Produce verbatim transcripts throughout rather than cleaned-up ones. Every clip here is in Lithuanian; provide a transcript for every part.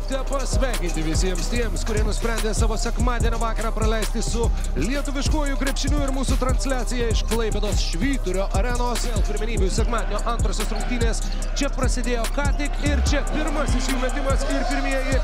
Galite pasveikinti visiems tiems, kurie nusprendė savo sekmadienio vakarą praleisti su lietuviškuoju krepšiniu ir mūsų transliacija iš Klaipėdos Švyturio arenos. Vėl pirmenybių sekmadienio antrosios rungtynės čia prasidėjo ką tik ir čia pirmasis jų metimas ir pirmieji.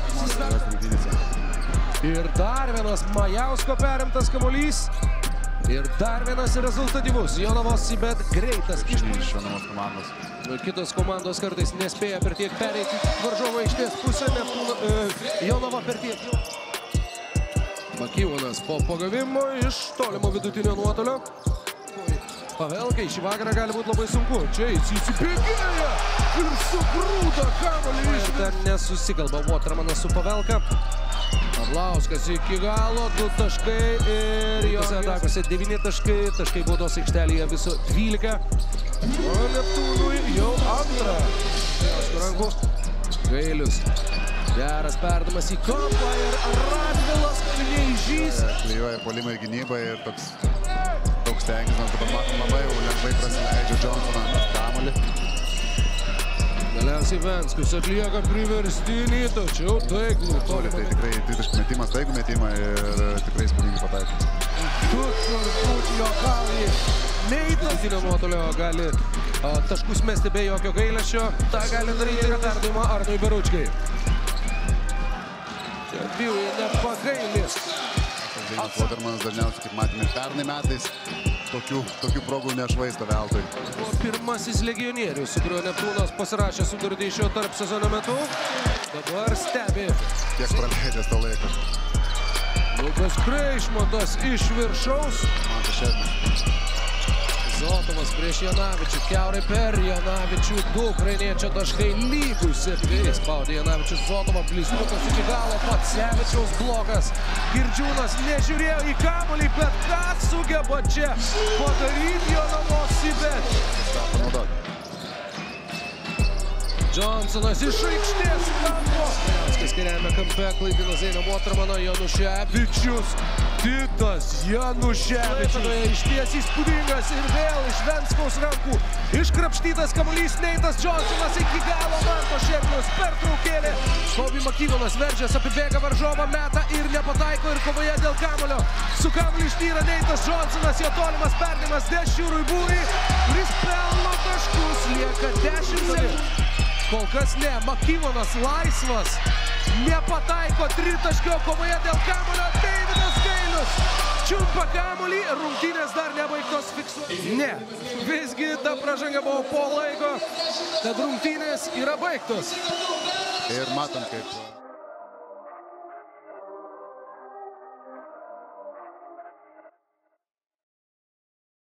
Ir dar vienas Majausko perimtas kamuolys. Ir dar vienas rezultatyvus Jonavos, bet greitas iš Jonavos komandos. Kitos komandos kartais nespėja per tiek pereiti varžovo aikštės pusę, Neptūno, e, Jonava per tiek. Makyvonas po pagavimo iš tolimo vidutinio nuotolio. Pavelkai šį vakarą gali būti labai sunku. Čia jis įsibėgėja ir sugrūda kamuolį. Ir dar nesusikalba Watermanas su Pavelka. Arlauskas iki galo, du taškai ir jo atakose devyni taškai, taškai baudos aikštelėje viso dvylika. O Neptūnui jau antrą. Rankų Gailius. Geras perdamas į kampą ir Radvilas neįžys. Klijuoja puolimą ir gynybą ir toks toks tenginas. Dabar matom labai jau lengvai prasileidžia Johnsoną kamuolį. Galiausiai Venskus atlieka priverstinį, tačiau taiklų. Tai tikrai tritaškų metimas, taigų metimą ir tikrai įspūdingai pataikė. Tu turbūt juokauji. Neįtakinio nuotolio gali a, taškus mesti be jokio gailesčio. Ta gali daryti ir perdavimą Arnui Beručkai. Čia Biui nepagailis. Watermanas dažniausiai, kaip matėme, pernai metais tokių, tokių progų nešvaisto veltui. Pirmasis legionierius, su kuriuo Neptūnas pasirašė sutartį šio tarp sezono metu. Dabar stebi. Kiek praleidęs tą laiką. Lukas Kreišmontas iš viršaus. Mantas Šedmas. Zotovas prieš Janavičių, kiaurai per Janavičių, du ukrainiečio taškai lygus septyni. Spaudė Janavičius Zotovą, bliznukas iki galo, pats Sevičiaus blokas. Girdžiūnas nežiūrėjo į kamuolį, bet ką sugeba čia padaryti Jonavos įbet. Johnsonas iš aikštės kampo. Janskas kairiajame kampe, Klaidinas eina Watermano, Januševičius. Titas Januševičius. Išties įspūdingas ir vėl iš Venskaus rankų. Iškrapštytas kamuolys, Neitas Johnsonas iki galo Manto Šernius pertraukėlė. Kobi Makyvonas veržias, apibėga varžovą, meta ir nepataiko ir kovoje dėl kamuolio. Su kamuoliu išnyra Neitas Johnsonas, jo tolimas perdavimas Dešiūrui Būriui, kuris pelno taškus, lieka dešimt sekundžių. Kol kas ne, Makyvonas laisvas, nepataiko tritaškio kovoje dėl kamuolio, Deividas Gailius čiumpa kamuolį, rungtynės dar nebaigtos fiksuoti. Ne, visgi ta pražanga buvo po laiko, tad rungtynės yra baigtos. Ir matom, kaip